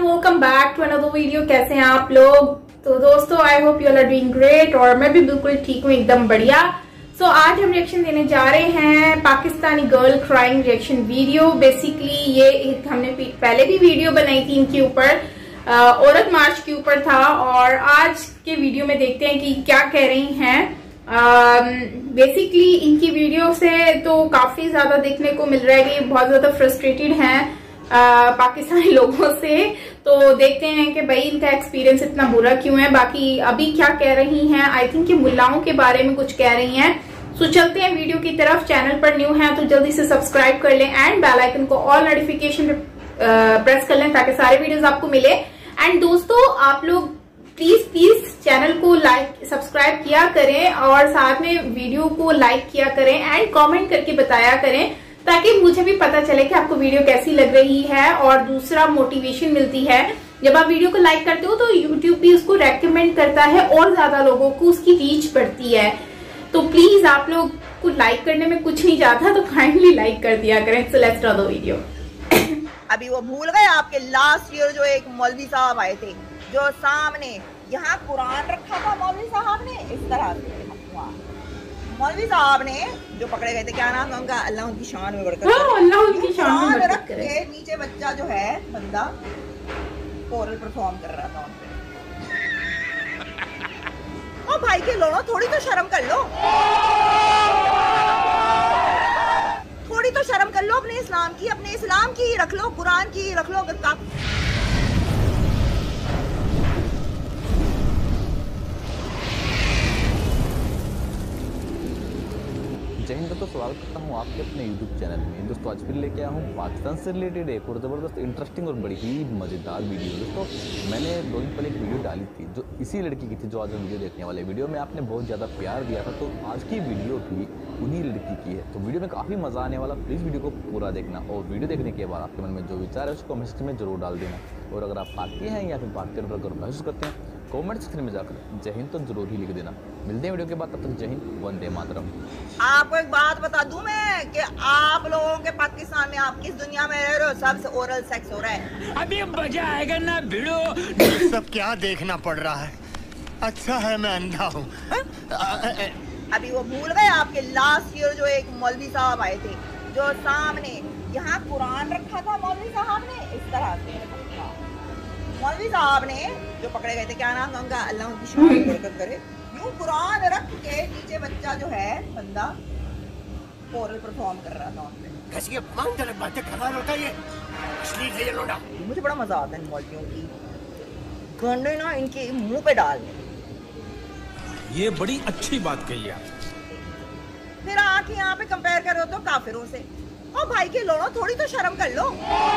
Welcome back to another video. कैसे हैं आप लोग? तो दोस्तों I hope you are doing great और मैं भी बिल्कुल ठीक हूँ, एकदम बढ़िया। सो आज हम रिएक्शन देने जा रहे हैं Pakistani girl crying reaction video. Basically ये हमने पहले भी वीडियो बनाई थी इनके ऊपर, औरत मार्च के ऊपर था, और आज के वीडियो में देखते हैं कि क्या कह रही हैं। बेसिकली इनकी वीडियो से तो काफी ज्यादा देखने को मिल रहा है कि बहुत ज्यादा फ्रस्ट्रेटेड हैं पाकिस्तानी लोगों से। तो देखते हैं कि भाई इनका एक्सपीरियंस इतना बुरा क्यों है। बाकी अभी क्या कह रही हैं, आई थिंक कि मुल्लाओं के बारे में कुछ कह रही हैं। सो चलते हैं वीडियो की तरफ। चैनल पर न्यू है तो जल्दी से सब्सक्राइब कर लें एंड बेल आइकन को ऑल नोटिफिकेशन पे प्रेस कर लें ताकि सारे वीडियोस आपको मिले। एंड दोस्तों आप लोग प्लीज चैनल को लाइक सब्सक्राइब किया करें और साथ में वीडियो को लाइक किया करें एंड कमेंट करके बताया करें ताकि मुझे भी पता चले कि आपको वीडियो कैसी लग रही है। और दूसरा मोटिवेशन मिलती है, जब आप वीडियो को लाइक करते हो तो यूट्यूब भी उसको रेकमेंड करता है और ज्यादा लोगों को उसकी रीच बढ़ती है। तो प्लीज आप लोग को लाइक करने में कुछ नहीं जाता, तो काइंडली लाइक कर दिया करें। So let's start the video. अभी वो भूल गए आपके लास्ट ईयर जो एक मौलवी साहब आए थे, जो सामने यहाँ कुरान रखा था मौलवी साहब ने इस तरह से। मौलवी साहब ने जो पकड़े गए थे, क्या नाम था उनका, अल्लाह उनकी शान में बढ़कर, अल्लाह उनकी शान में रख के नीचे बच्चा जो है बंदा कोरल परफॉर्म कर रहा था उनपे। ओ भाई के लोगों, थोड़ी तो शर्म कर लो, थोड़ी तो शर्म कर लो अपने इस्लाम की रख लो, कुरान की रख लो। जय हिंद दोस्तों, स्वागत करता हूँ आपके अपने YouTube चैनल में। दोस्तों आज फिर लेके आया हूँ पाकिस्तान से रिलेटेड एक और ज़बरदस्त इंटरेस्टिंग और बड़ी ही मज़ेदार वीडियो। दोस्तों मैंने 2 दिन पहले एक वीडियो डाली थी जो इसी लड़की की थी, जो आज हम वीडियो देखने वाले। वीडियो में आपने बहुत ज़्यादा प्यार दिया था, तो आज की वीडियो भी उन्हीं लड़की की है। तो वीडियो में काफ़ी मज़ा आने वाला, प्लीज़ वीडियो को पूरा देखना। और वीडियो देखने के बाद आपके मन में जो विचार है उसको कमेंट सेक्शन में जरूर डाल देना। और अगर आप पार्टी हैं या फिर पार्टी पर महसूस करते हैं, कमेंट सेक्शन में जाकर जय हिंद तो जरूर ही लिख देना। मिलते हैं वीडियो के बाद, तब तक जय हिंद, वंदे मातरम। आपको एक बात बता दूं मैं कि आप लोगों के पाकिस्तान में, आप किस दुनिया में रह रहे हो, सबसे ओरल सेक्स हो रहा है। अभी मजा आएगा ना भिड़ो। सब क्या देखना पड़ रहा है, अच्छा है मैं अंधा हूँ। अभी वो भूल गए आपके लास्ट ईयर जो एक मौलवी साहब आए थे, जो सामने यहाँ कुरान रखा था मौलवी साहब ने इस तरह से। मौलवी साहब ने जो पकड़े गए थे, क्या नाम था उनका, अल्लाह उनकी शान में बरकत करे, यूं कुरान रख के नीचे बच्चा जो है बंदा कोरल परफॉर्म कर रहा था उनपे। कैसी बातें कर रहा होता ये असली है ये लोड़ा। मुझे बड़ा मजा आता है इन मौलवियों की गंडे ना इनके मुंह पे डालने। ये बड़ी अच्छी बात कही आप। फिर आके यहाँ पे कंपेयर कर रहे हो तो काफिरों से। ओ भाई के लोगों, थोड़ी तो शर्म कर लो,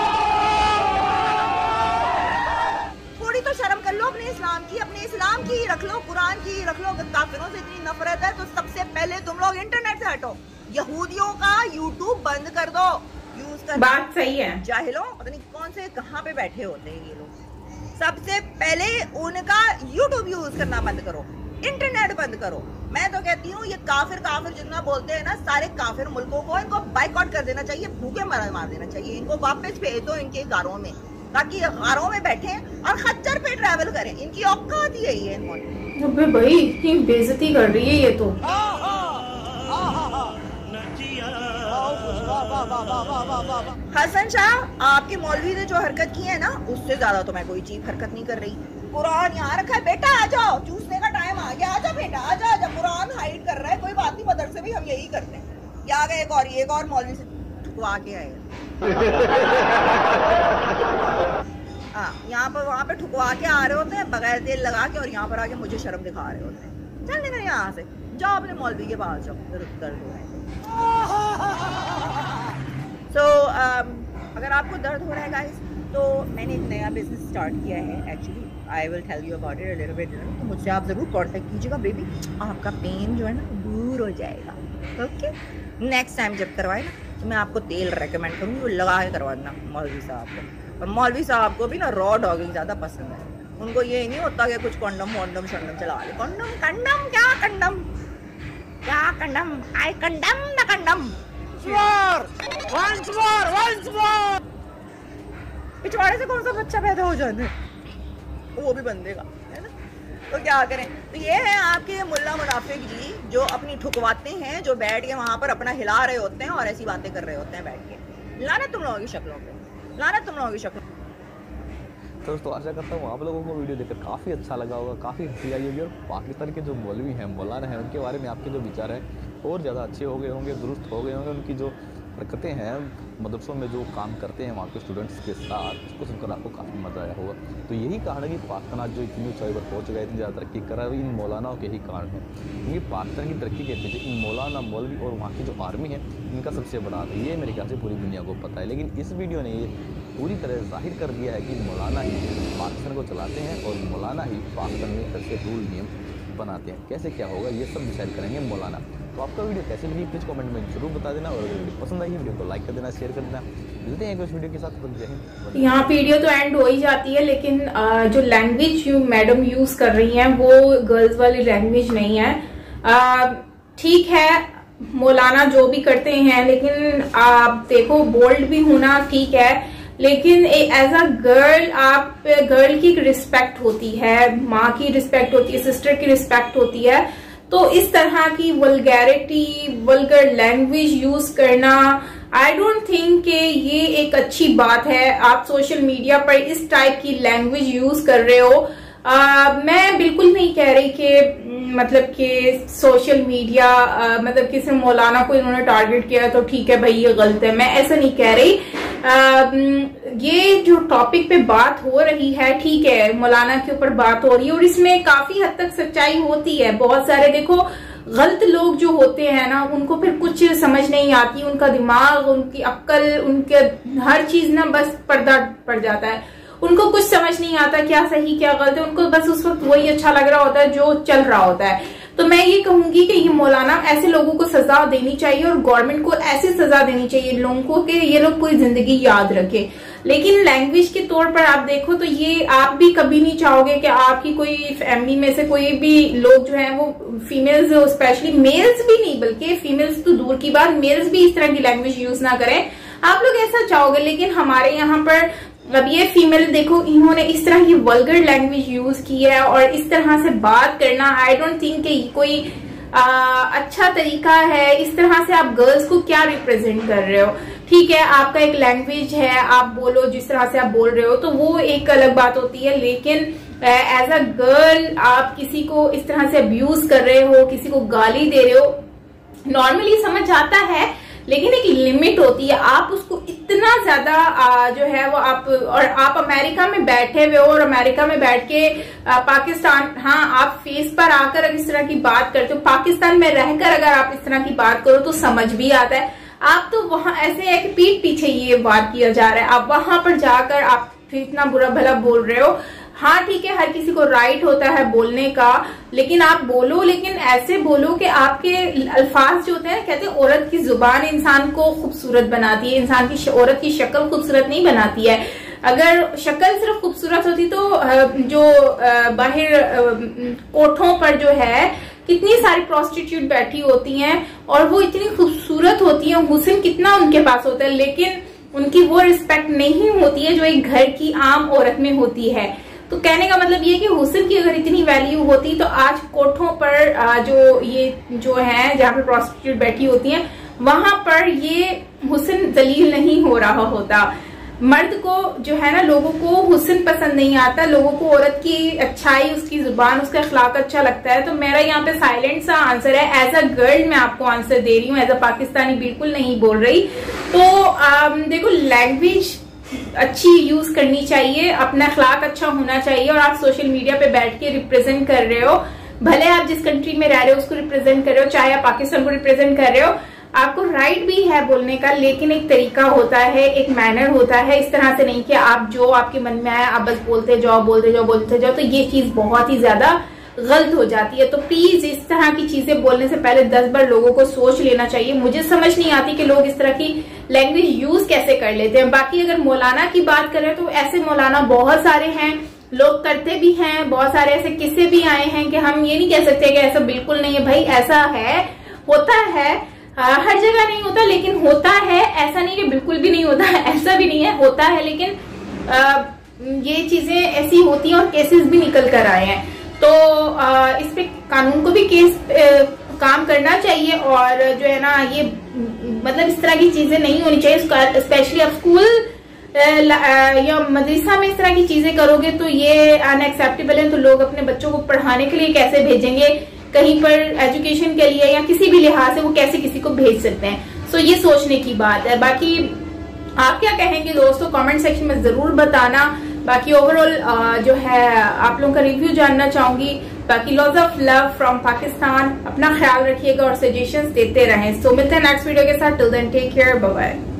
थोड़ी तो शर्म कर लो अपने इस्लाम की रख लो, कुरान की रख लो। अगर काफिरों से इतनी नफरत है तो सबसे पहले तुम लोग इंटरनेट से हटो, यहूदियों का यूट्यूब बंद कर दो यूज कर। बात सही है। जाहिलों, पता नहीं कौन से कहाँ पे बैठे होते हैं ये लोग। सबसे पहले उनका यूट्यूब यूज करना बंद करो, इंटरनेट बंद करो। मैं तो कहती हूँ ये काफिर जितना बोलते हैं ना, सारे काफिर मुल्कों को इनको बाइकआउट कर देना चाहिए, भूखे मार देना चाहिए। इनको वापस भेज दो इनके घरों में, ताकि घरों में बैठे और खच्चर पे ट्रैवल करें। इनकी औकात ही यही है। अबे भाई इतनी बेइज्जती कर रही है ये तो। हसन शाह, आपके मौलवी ने जो हरकत की है ना, उससे ज्यादा तो मैं कोई चीज हरकत नहीं कर रही। कुरान यहाँ रखा है, बेटा आ जाओ, चूसने का टाइम आ गया, आजा बेटा आजा। कुरान हाइड कर रहा है, कोई बात नहीं, मदरसे भी हम यही करते हैं। क्या गए एक और मौलवी से ठुकवा के आए। हाँ, यहाँ पर वहाँ पे ठुकवा के आ रहे होते हैं बगैर तेल लगा के, और यहाँ पर आके मुझे शर्म दिखा रहे होते हैं। चल निकल यहाँ से, जाओ अपने मौलवी के पास जाओ, दर्द हो रहा है। So, अगर आपको दर्द हो रहा है गाइस, तो मैंने एक नया बिजनेस स्टार्ट किया है। Actually I will tell you about it a little bit. तो मुझसे आप ज़रूर कांटेक्ट कीजिएगा बेबी, आपका पेन जो है ना दूर हो जाएगा। ओके, नेक्स्ट टाइम जब करवाए ना तो मैं आपको तेल रेकमेंड करूँगी, वो लगा के करवाना मौलवी साहब को। और मौलवी साहब को भी ना रॉ डॉगिंग ज़्यादा पसंद है। उनको ये नहीं होता कि कुछ कंडम वंडम शंडम चला ले। कंडम क्या condemn, I condemn the condemn. पिछवाड़े से कौन सा बच्चा पैदा हो जाता है, वो भी बंदे का, है ना। तो क्या करें। तो ये है आपके मुल्ला मुनाफिक जी जो अपनी ठुकवाते हैं, जो बैठ के वहाँ पर अपना हिला रहे होते हैं और ऐसी बातें कर रहे होते हैं बैठ के। लानत तुम लोगों की शक्लों पे, लानत तुम लोगों की शक्लों। तो दोस्तों आशा करता हूँ आप लोगों को वीडियो देखकर काफ़ी अच्छा लगा होगा, काफ़ी हंसी आई होगी, और पाकिस्तान के जो मौलवी हैं, मौलाना हैं, उनके बारे में आपके जो विचार हैं और ज़्यादा अच्छे हो गए होंगे, दुरुस्त हो गए होंगे। उनकी जो हरकतें हैं मदरसों में जो काम करते हैं वहाँ के स्टूडेंट्स के साथ, उसको सुनकर आपको काफ़ी मज़ा आया होगा। तो यही कारण है कि पाकिस्तान आज जो इतनी ऊंचाई पर पहुँच गया, इतनी ज़्यादा तरक्की कर रहा है, इन मौलानाओं के ही कारण है। क्योंकि पाकिस्तान की तरक्की के पीछे इन मौलाना, मौलवी और वहाँ की जो आर्मी है, इनका सबसे बड़ा हाथ है। ये मेरे ख्याल से पूरी दुनिया को पता है। लेकिन इस वीडियो ने ये पूरी तरह जाहिर कर दिया है कि मौलाना ही पाकिस्तान को चलाते हैं और मौलाना ही पाकिस्तान में कैसे रूल नियम बनाते हैं। कैसे क्या होगा ये सब डिसाइड करेंगे मौलाना। तो आपका वीडियो कैसे लगी प्लीज़ कमेंट में जरूर बता देना, और अगर वीडियो पसंद आई वीडियो को लाइक कर देना, शेयर कर देना। मिलते हैं कुछ वीडियो के साथ। जय हिंद। यहाँ वीडियो तो एंड हो ही जाती है, लेकिन जो लैंग्वेज मैडम यूज कर रही हैं वो गर्ल्स वाली लैंग्वेज नहीं है। ठीक है, मौलाना जो भी करते हैं, लेकिन आप देखो बोल्ड भी होना ठीक है, लेकिन एज अ गर्ल आप गर्ल की रिस्पेक्ट होती है, माँ की रिस्पेक्ट होती है, सिस्टर की रिस्पेक्ट होती है। तो इस तरह की वल्गैरिटी, वल्गर लैंग्वेज यूज करना, आई डोंट थिंक कि ये एक अच्छी बात है। आप सोशल मीडिया पर इस टाइप की लैंग्वेज यूज कर रहे हो। मैं बिल्कुल नहीं कह रही कि मतलब कि सोशल मीडिया मतलब किसी मौलाना को इन्होंने टारगेट किया तो ठीक है भाई ये गलत है, मैं ऐसा नहीं कह रही। ये जो टॉपिक पे बात हो रही है, ठीक है, मौलाना के ऊपर बात हो रही है और इसमें काफी हद तक सच्चाई होती है। बहुत सारे देखो गलत लोग जो होते हैं ना, उनको फिर कुछ समझ नहीं आती, उनका दिमाग, उनकी अक्ल, उनके हर चीज ना बस पर्दा पड़ जाता है, उनको कुछ समझ नहीं आता क्या सही क्या गलत है, उनको बस उस वक्त वही अच्छा लग रहा होता है जो चल रहा होता है। तो मैं ये कहूंगी कि ये मौलाना ऐसे लोगों को सजा देनी चाहिए और गवर्नमेंट को ऐसी सजा देनी चाहिए लोगों को कि ये लोग पूरी जिंदगी याद रखे। लेकिन लैंग्वेज के तौर पर आप देखो तो ये आप भी कभी नहीं चाहोगे कि आपकी कोई फैमिली में से कोई भी लोग जो है वो फीमेल्स, स्पेशली मेल्स भी नहीं बल्कि फीमेल्स तो दूर की बात, मेल्स भी इस तरह की लैंग्वेज यूज ना करें। आप लोग ऐसा चाहोगे, लेकिन हमारे यहाँ पर अब ये फीमेल देखो इन्होंने इस तरह की वल्गर लैंग्वेज यूज की है और इस तरह से बात करना, आई डोंट थिंक कि कोई अच्छा तरीका है। इस तरह से आप गर्ल्स को क्या रिप्रेजेंट कर रहे हो? ठीक है, आपका एक लैंग्वेज है, आप बोलो जिस तरह से आप बोल रहे हो, तो वो एक अलग बात होती है, लेकिन एज अ गर्ल आप किसी को इस तरह से अब्यूज कर रहे हो, किसी को गाली दे रहे हो, नॉर्मली समझ आता है, लेकिन एक लिमिट होती है। आप उसको इतना ज्यादा जो है वो आप अमेरिका में बैठे हुए हो और अमेरिका में बैठ के पाकिस्तान, हाँ आप फेस पर आकर अगर इस तरह की बात करते हो, पाकिस्तान में रहकर अगर आप इस तरह की बात करो तो समझ भी आता है। आप तो वहां ऐसे है कि पीठ पीछे ये बात किया जा रहा है, आप वहां पर जाकर आप फिर इतना बुरा भला बोल रहे हो। हाँ ठीक है, हर किसी को राइट होता है बोलने का, लेकिन आप बोलो, लेकिन ऐसे बोलो कि आपके अल्फाज जो होते हैं, कहते हैं औरत की जुबान इंसान को खूबसूरत बनाती है, इंसान की औरत की शक्ल खूबसूरत नहीं बनाती है। अगर शक्ल सिर्फ खूबसूरत होती तो जो बाहर कोठों पर जो है कितनी सारी प्रोस्टिट्यूट बैठी होती हैं और वो इतनी खूबसूरत होती है, हुस्न कितना उनके पास होता है, लेकिन उनकी वो रिस्पेक्ट नहीं होती है जो एक घर की आम औरत में होती है। तो कहने का मतलब ये कि हुस्न की अगर इतनी वैल्यू होती तो आज कोठों पर जो है जहाँ पे प्रोस्टिट्यूट बैठी होती हैं, वहां पर ये हुस्न जलील नहीं हो रहा होता। मर्द को जो है ना, लोगों को हुस्न पसंद नहीं आता, लोगों को औरत की अच्छाई, उसकी जुबान, उसका अखलाक अच्छा लगता है। तो मेरा यहाँ पे साइलेंट सा आंसर है, एज अ गर्ल मैं आपको आंसर दे रही हूँ, एज अ पाकिस्तानी बिल्कुल नहीं बोल रही। तो देखो लैंग्वेज अच्छी यूज करनी चाहिए, अपना अखलाक अच्छा होना चाहिए, और आप सोशल मीडिया पे बैठ के रिप्रेजेंट कर रहे हो, भले आप जिस कंट्री में रह रहे हो उसको रिप्रेजेंट कर रहे हो, चाहे आप पाकिस्तान को रिप्रेजेंट कर रहे हो, आपको राइट भी है बोलने का, लेकिन एक तरीका होता है, एक मैनर होता है। इस तरह से नहीं कि आप जो आपके मन में आया आप बस बोलते जाओ, तो ये चीज बहुत ही ज्यादा गलत हो जाती है। तो प्लीज इस तरह की चीजें बोलने से पहले 10 बार लोगों को सोच लेना चाहिए। मुझे समझ नहीं आती कि लोग इस तरह की लैंग्वेज यूज कैसे कर लेते हैं। बाकी अगर मौलाना की बात करें तो ऐसे मौलाना बहुत सारे हैं, लोग करते भी हैं, बहुत सारे ऐसे किस्से भी आए हैं कि हम ये नहीं कह सकते कि ऐसा बिल्कुल नहीं है। भाई ऐसा है, होता है, हर जगह नहीं होता लेकिन होता है, ऐसा नहीं कि बिल्कुल भी नहीं होता है, ऐसा भी नहीं है, होता है, लेकिन ये चीजें ऐसी होती हैं और केसेस भी निकल कर आए हैं। तो इस पे कानून को भी केस काम करना चाहिए और जो है ना ये मतलब इस तरह की चीजें नहीं होनी चाहिए। स्पेशली आप स्कूल या मदरसा में इस तरह की चीजें करोगे तो ये अनएक्सेप्टेबल है। तो लोग अपने बच्चों को पढ़ाने के लिए कैसे भेजेंगे, कहीं पर एजुकेशन के लिए या किसी भी लिहाज से वो कैसे किसी को भेज सकते हैं। सो ये सोचने की बात है। बाकी आप क्या कहेंगे दोस्तों, कमेंट सेक्शन में जरूर बताना। बाकी ओवरऑल जो है आप लोगों का रिव्यू जानना चाहूंगी। बाकी lots of love from Pakistan. अपना ख्याल रखिएगा और सजेशंस देते रहें। सो मिलते हैं नेक्स्ट वीडियो के साथ। Till then take care, bye bye.